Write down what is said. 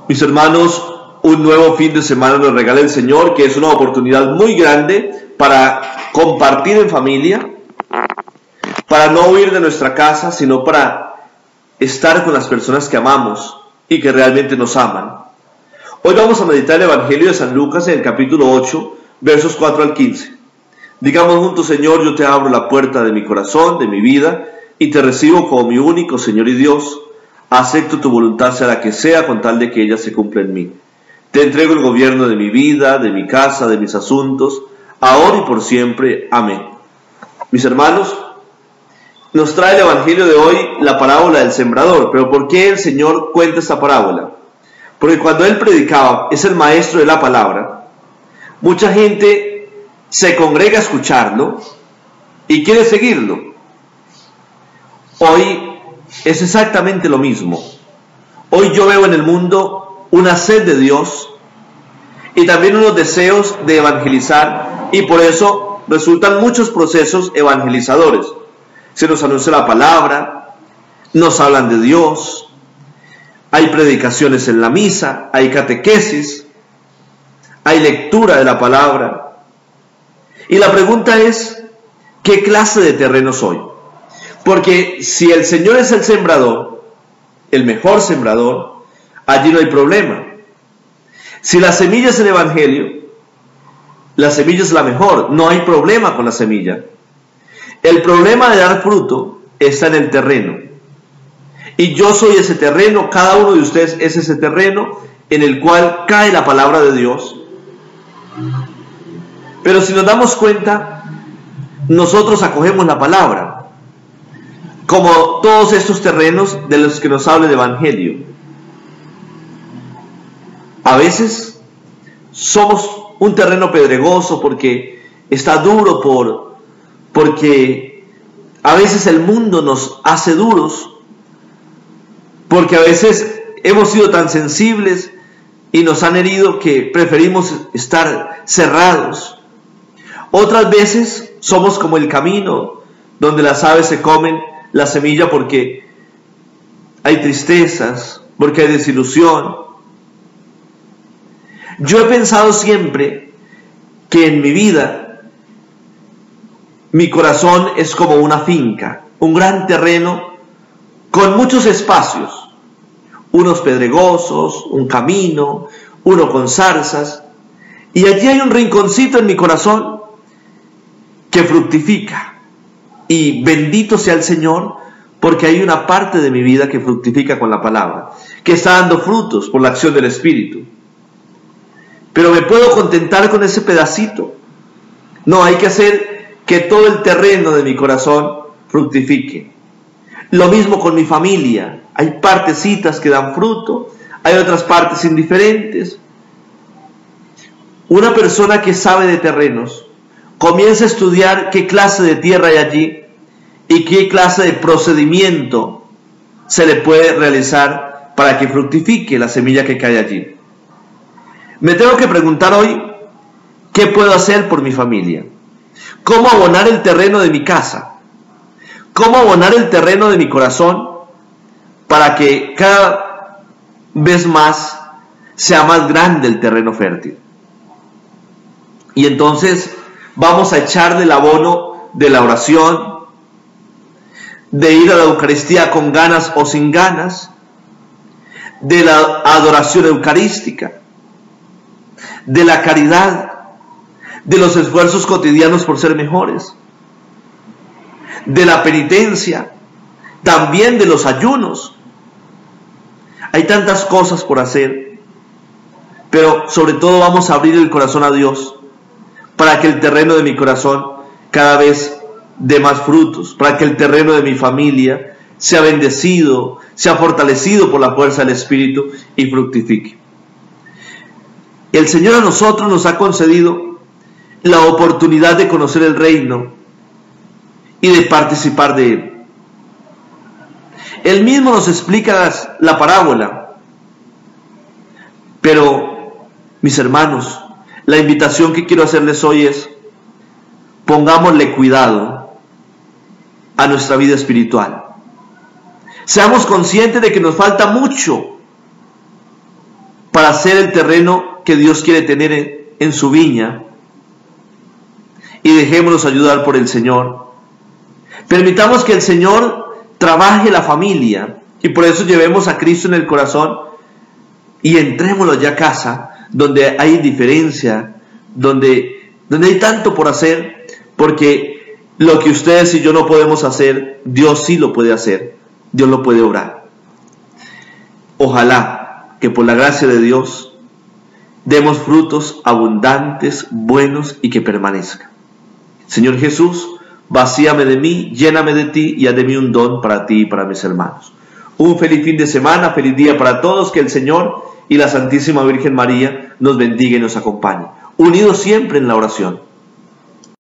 Mis hermanos, un nuevo fin de semana nos regala el Señor, que es una oportunidad muy grande para compartir en familia, para no huir de nuestra casa, sino para estar con las personas que amamos y que realmente nos aman. Hoy vamos a meditar el Evangelio de San Lucas en el capítulo 8, versos 4 al 15. Digamos juntos: Señor, yo te abro la puerta de mi corazón, de mi vida, y te recibo como mi único Señor y Dios. Acepto tu voluntad, sea la que sea, con tal de que ella se cumpla en mí. Te entrego el gobierno de mi vida, de mi casa, de mis asuntos, ahora y por siempre. Amén. Mis hermanos, nos trae el Evangelio de hoy la parábola del sembrador. ¿Pero por qué el Señor cuenta esta parábola? Porque cuando Él predicaba, es el maestro de la palabra, mucha gente se congrega a escucharlo y quiere seguirlo. Hoy es exactamente lo mismo. Hoy yo veo en el mundo una sed de Dios y también unos deseos de evangelizar, y por eso resultan muchos procesos evangelizadores. Se nos anuncia la palabra, nos hablan de Dios, hay predicaciones en la misa, hay catequesis, hay lectura de la palabra. Y la pregunta es, ¿qué clase de terreno soy? Porque si el Señor es el sembrador, el mejor sembrador, allí no hay problema. Si la semilla es el Evangelio, la semilla es la mejor, no hay problema con la semilla. El problema de dar fruto está en el terreno. Y yo soy ese terreno, cada uno de ustedes es ese terreno en el cual cae la palabra de Dios. Pero si nos damos cuenta, nosotros acogemos la palabra como todos estos terrenos de los que nos habla el Evangelio. A veces somos un terreno pedregoso porque está duro, porque a veces el mundo nos hace duros, porque a veces hemos sido tan sensibles y nos han herido que preferimos estar cerrados. Otras veces somos como el camino donde las aves se comen la semilla porque hay tristezas, porque hay desilusión. Yo he pensado siempre que en mi vida mi corazón es como una finca, un gran terreno con muchos espacios, unos pedregosos, un camino, uno con zarzas, y allí hay un rinconcito en mi corazón que fructifica. Y bendito sea el Señor, porque hay una parte de mi vida que fructifica con la palabra, que está dando frutos por la acción del Espíritu. Pero me puedo contentar con ese pedacito. No, hay que hacer que todo el terreno de mi corazón fructifique. Lo mismo con mi familia. Hay partecitas que dan fruto, hay otras partes indiferentes. Una persona que sabe de terrenos comienza a estudiar qué clase de tierra hay allí y qué clase de procedimiento se le puede realizar para que fructifique la semilla que cae allí. Me tengo que preguntar hoy, ¿qué puedo hacer por mi familia? ¿Cómo abonar el terreno de mi casa? ¿Cómo abonar el terreno de mi corazón para que cada vez más sea más grande el terreno fértil? Y entonces vamos a echar del abono de la oración, de ir a la Eucaristía con ganas o sin ganas, de la adoración eucarística, de la caridad, de los esfuerzos cotidianos por ser mejores, de la penitencia, también de los ayunos. Hay tantas cosas por hacer, pero sobre todo vamos a abrir el corazón a Dios, para que el terreno de mi corazón cada vez dé más frutos, para que el terreno de mi familia sea bendecido, sea fortalecido por la fuerza del Espíritu y fructifique. El Señor a nosotros nos ha concedido la oportunidad de conocer el reino y de participar de él. Él mismo nos explica la parábola, pero mis hermanos, la invitación que quiero hacerles hoy es: pongámosle cuidado a nuestra vida espiritual. Seamos conscientes de que nos falta mucho para hacer el terreno que Dios quiere tener en su viña, y dejémonos ayudar por el Señor. Permitamos que el Señor trabaje la familia, y por eso llevemos a Cristo en el corazón y entrémonos ya a casa donde hay diferencia, donde hay tanto por hacer, porque lo que ustedes y yo no podemos hacer, Dios sí lo puede hacer, Dios lo puede obrar. Ojalá que por la gracia de Dios demos frutos abundantes, buenos y que permanezcan. Señor Jesús, vacíame de mí, lléname de ti y haz de mí un don para ti y para mis hermanos. Un feliz fin de semana, feliz día para todos, que el Señor y la Santísima Virgen María nos bendiga y nos acompañe, unidos siempre en la oración.